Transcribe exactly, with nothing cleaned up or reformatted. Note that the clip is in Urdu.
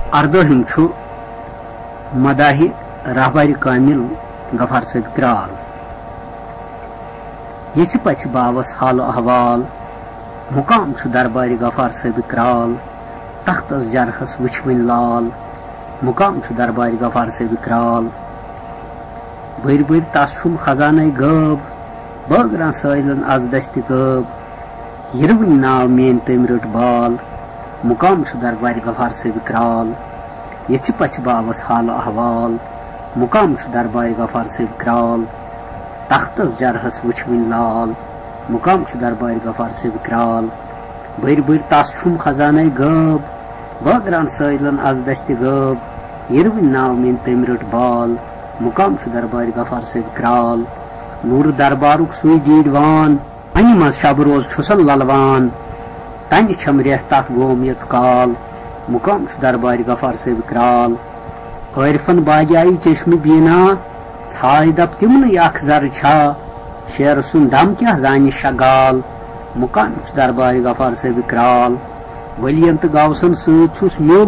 اردہم چھُ مداحِ رہبر کامل غفار صٲب کرال یژھِ پژھِ باوس حال و احوال مقام چھُ دربارِ غفار صٲب کرال تختس جرحس وٕچھ وٕنۍ لال مقام چھُ دربارِ غفار صٲب کرال بٔرۍ بٔرۍ تس چھُم خزانے غٲب بٲگران سٲلن از دستہِ غٲب یِروٕنۍ ناو میٲنۍ تٔمۍ رٔٹ بال مقام چھُ دربارِ غفار صٲب کرال یژھِ پژھِ باوس حال و احوال مقام چھُ دربارِ غفار صٲب کرال تختس جرحس وٕچھ وٕنۍ لال مقام چھُ دربارِ غفار صٲب کرال بٔرۍ بٔرۍ تس چھُم خزانے غٲب بٲگران سٲلن از دستہِ غٲب یِروٕنۍ ناو میٲنۍ تٔمۍ رٔٹ بال مقام چھُ دربارِ غفار صٲب کرال نوٗرٕ دربارُک سُے ڈیٖڈوان انہِ منٛز شب روز چھُسن للوان تنہِ چھم رٮ۪تھ تتھ گومٕژ کال مقام چھُ دربارِ غفار صٲب کرال عٲرفن باجایہِ چشمہٕ بیٖنا ژھاے دپ تِمنٕے اکھ زرٕ چھا شیرٕ سُنٛد دم کیٛاہ زانہِ شگال مقام چھُ دربارِ غفار صٲب کرال ؤلین تہٕ گوسن سۭتۍ چھُس میوٚل